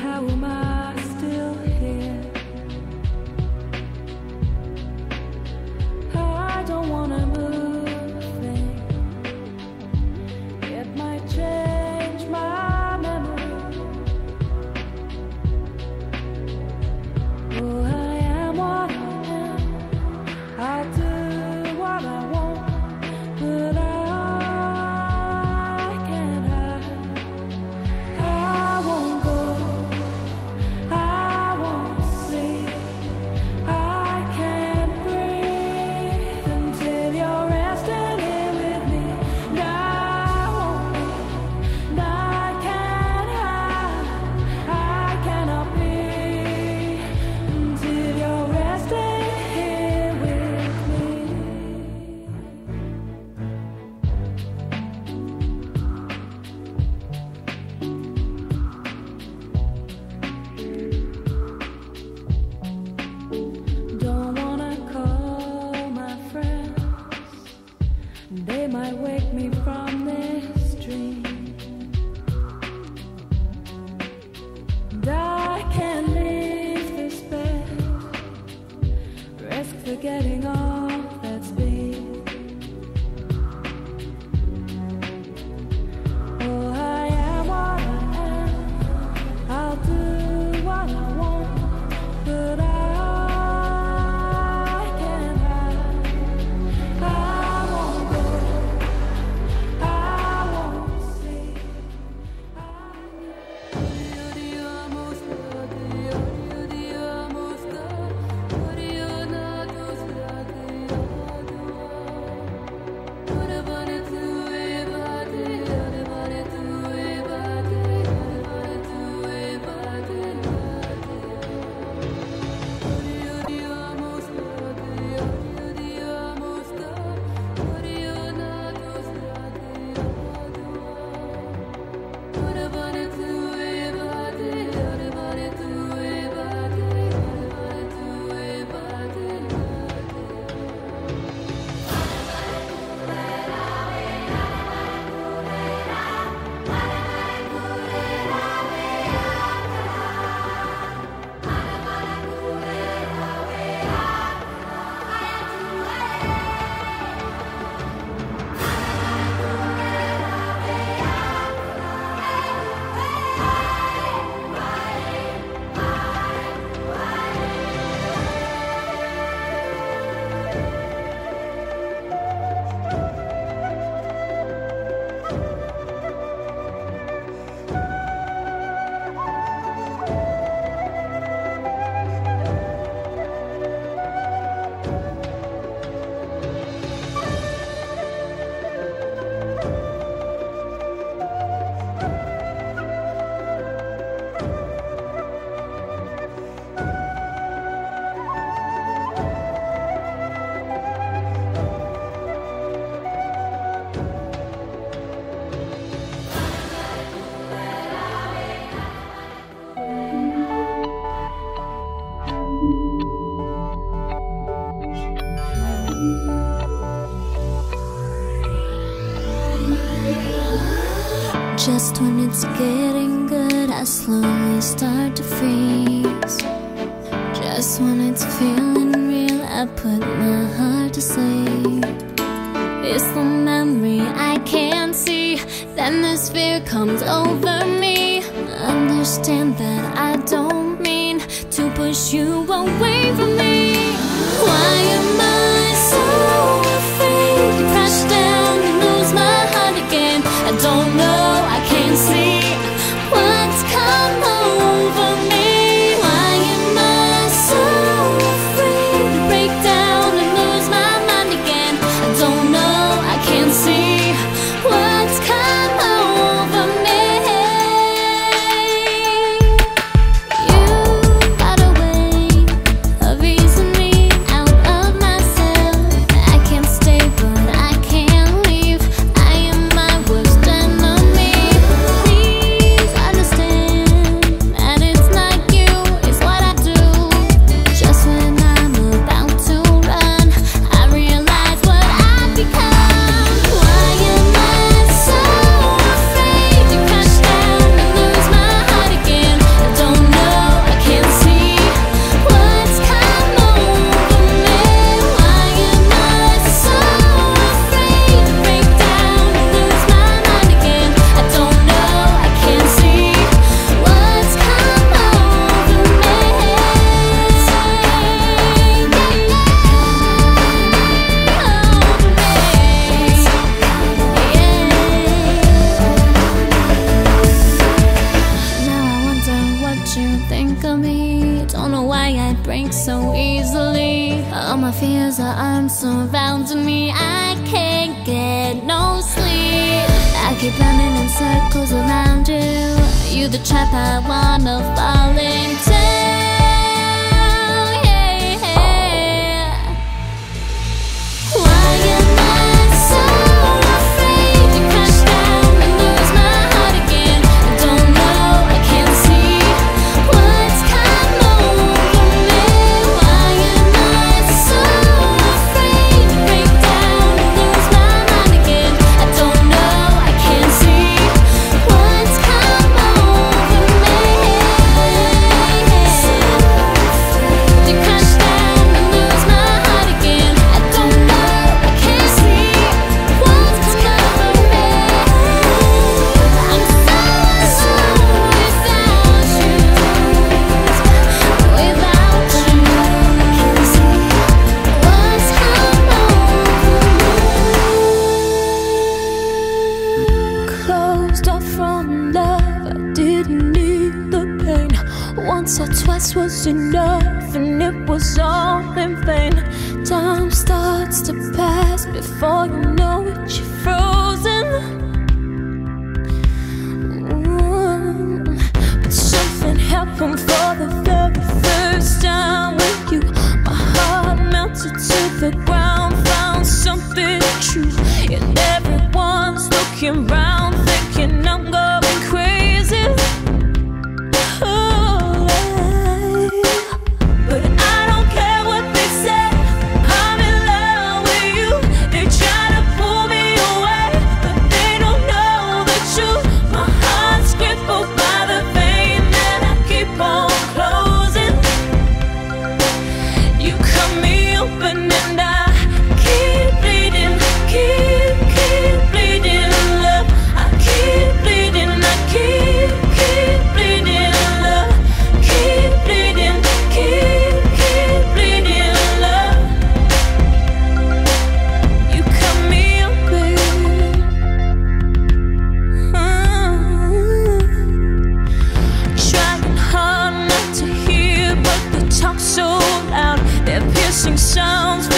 how am I still here? I don't wanna move it. It might change my memory. Oh, I am what I am. I'll do what I want, but I can't hide. I won't go, I won't sleep. I can't breathe until you're resting here with me. And I won't leave, and I can't hide. I cannot breathe until you're resting here with me. Don't wanna call my friends. They might wake me from this dream. And I can't leave this bed. Risk forgetting all that's been. Oh, I am what I am. I'll do what I want, but I can't hide. I won't go, I won't sleep. Just when it's getting good, I slowly start to freeze. Just when it's feeling real, I put my heart to sleep. It's the memory I can't see, then this fear comes over me. Understand that I don't mean to push you away from me. Why am I so afraid to crash down and lose my heart again? I don't know, I can't see what's come over me. Why am I so afraid to break down and lose my mind again? I don't know, I can't see what's come over me. You got a way of easing me out of my think of me. Don't know why I break so easily. All my fears are arms surrounding me. I can't get no sleep. I keep running in circles around you. You the trap I wanna fall into. Once or twice was enough, and it was all in vain. Time starts to pass before you know it, you're frozen. But something happened for the very first time with you. My heart melted to the ground, found something true. And everyone's looking round, thinking I'm going crazy. Sounds